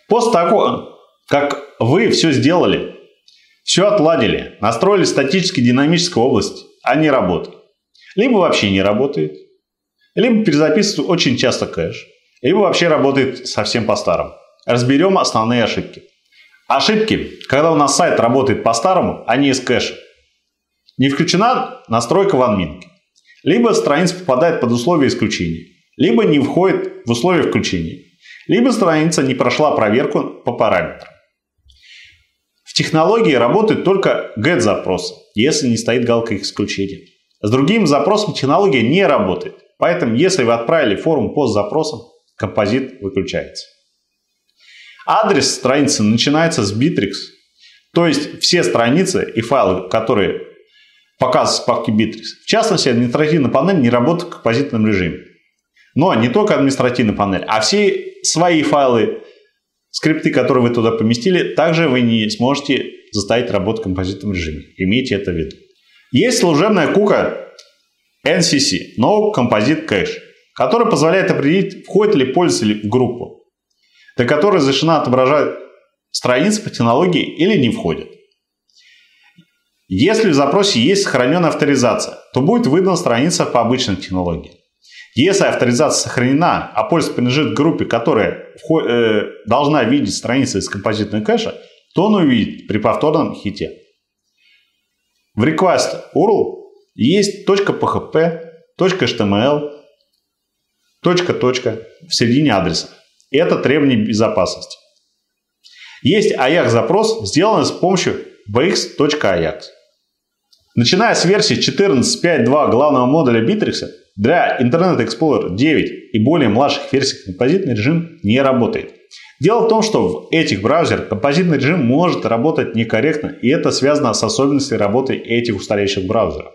После того, как вы все сделали, все отладили, настроили статически динамическую область, а не работает. Либо вообще не работает, либо перезаписывает очень часто кэш, либо вообще работает совсем по-старому. Разберем основные ошибки. Ошибки, когда у нас сайт работает по-старому, а не из кэша. Не включена настройка в админке. Либо страница попадает под условия исключения, либо не входит в условия включения, либо страница не прошла проверку по параметрам. В технологии работают только GET-запросы, если не стоит галка исключения. С другим запросом технология не работает, поэтому если вы отправили форму по запросам, композит выключается. Адрес страницы начинается с Bittrex, то есть все страницы и файлы, которые показываются в папке Bittrex. В частности, административная панель не работает в композитном режиме. Но не только административная панель, а все свои файлы, скрипты, которые вы туда поместили, также вы не сможете заставить работать в композитном режиме. Имейте это в виду. Есть служебная кука NCC, No Composite Cache, которая позволяет определить, входит ли пользователь в группу, до которой разрешена отображать страницы по технологии или не входит. Если в запросе есть сохраненная авторизация, то будет выдана страница по обычной технологии. Если авторизация сохранена, а пользователь принадлежит к группе, которая должна видеть страницы из композитного кэша, то он увидит при повторном хите. В request URL есть .php, .html, точка в середине адреса. Это требование безопасности. Есть AJAX-запрос, сделанный с помощью bx.ajax. Начиная с версии 14.5.2 главного модуля Bittrex, для Internet Explorer 9 и более младших версий композитный режим не работает. Дело в том, что в этих браузерах композитный режим может работать некорректно, и это связано с особенностями работы этих устаревших браузеров.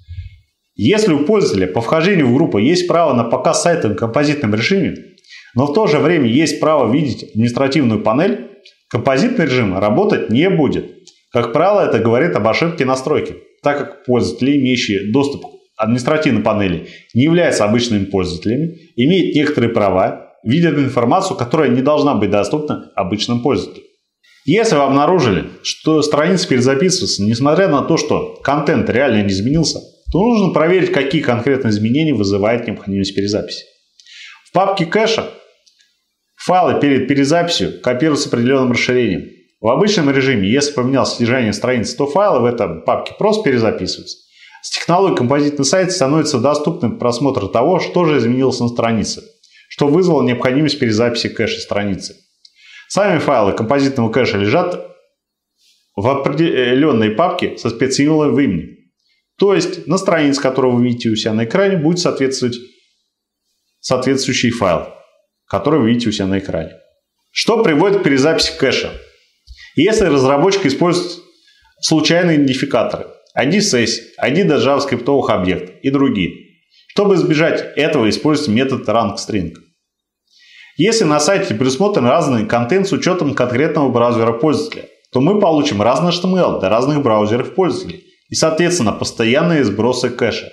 Если у пользователя по вхождению в группу есть право на показ сайта в композитном режиме, но в то же время есть право видеть административную панель, композитный режим работать не будет. Как правило, это говорит об ошибке настройки, так как пользователи, имеющие доступ к административной панели, не являются обычными пользователями, имеют некоторые права, видят информацию, которая не должна быть доступна обычным пользователям. Если вы обнаружили, что страница перезаписывается, несмотря на то, что контент реально не изменился, то нужно проверить, какие конкретные изменения вызывает необходимость перезаписи. В папке кэша файлы перед перезаписью копируются определенным расширением. В обычном режиме, если поменялось содержание страницы, то файлы в этой папке просто перезаписываются. С технологией композитный сайт становится доступным просмотр того, что же изменилось на странице, что вызвало необходимость перезаписи кэша страницы. Сами файлы композитного кэша лежат в определенной папке со спецсимволом в имени. То есть на странице, которую вы видите у себя на экране, будет соответствовать соответствующий файл, который вы видите у себя на экране. Что приводит к перезаписи кэша? Если разработчик использует случайные идентификаторы, ID сессий, ID до JavaScript объектов и другие. Чтобы избежать этого, используйте метод RankString. Если на сайте предусмотрен разный контент с учетом конкретного браузера пользователя, то мы получим разный HTML для разных браузеров пользователей и, соответственно, постоянные сбросы кэша.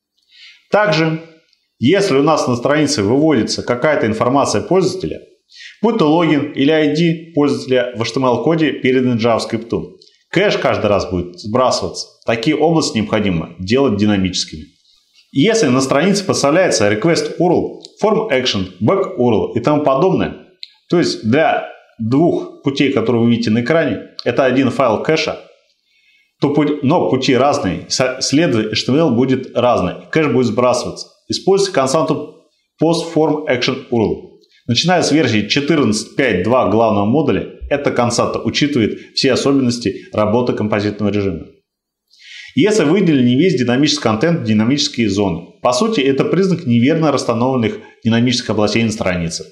Также, если у нас на странице выводится какая-то информация пользователя, будь то логин или ID пользователя в HTML-коде, переданный JavaScript, кэш каждый раз будет сбрасываться. Такие области необходимо делать динамическими. Если на странице поставляется request URL, form action, back URL и тому подобное, то есть для двух путей, которые вы видите на экране, это один файл кэша, но пути разные, следовательно HTML будет разный, кэш будет сбрасываться. Используйте константу post form action URL. Начиная с версии 14.5.2 главного модуля, эта константа учитывает все особенности работы композитного режима. Если выделили не весь динамический контент в динамические зоны, по сути это признак неверно расстановленных динамических областей на странице.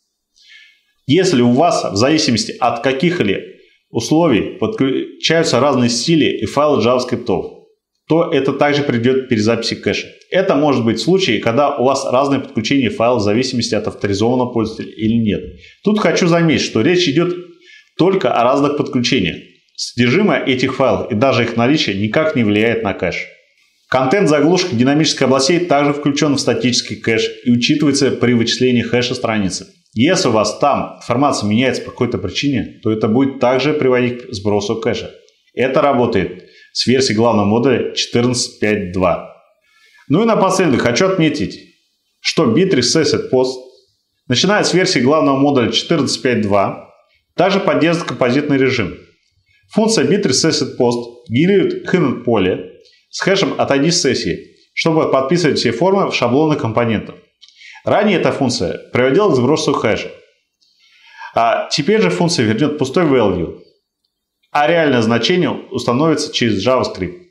Если у вас в зависимости от каких-либо условий подключаются разные стили и файлы JavaScript, то это также приведет к перезаписи кэша. Это может быть в случае, когда у вас разные подключения файлов в зависимости от авторизованного пользователя или нет. Тут хочу заметить, что речь идет только о разных подключениях. Содержимое этих файлов и даже их наличие никак не влияет на кэш. Контент заглушки динамической областей также включен в статический кэш и учитывается при вычислении хэша страницы. Если у вас там информация меняется по какой-то причине, то это будет также приводить к сбросу кэша. Это работает с версией главного модуля 14.5.2. Ну и напоследок хочу отметить, что Bittrex Asset Post, начиная с версии главного модуля 14.5.2, также поддерживает композитный режим. Функция Bittrex Asset Post генерирует hidden поле с хэшем от ID сессии, чтобы подписывать все формы в шаблоны компонентов. Ранее эта функция приводила к сбросу хэша. А теперь же функция вернет пустой value, а реальное значение установится через JavaScript.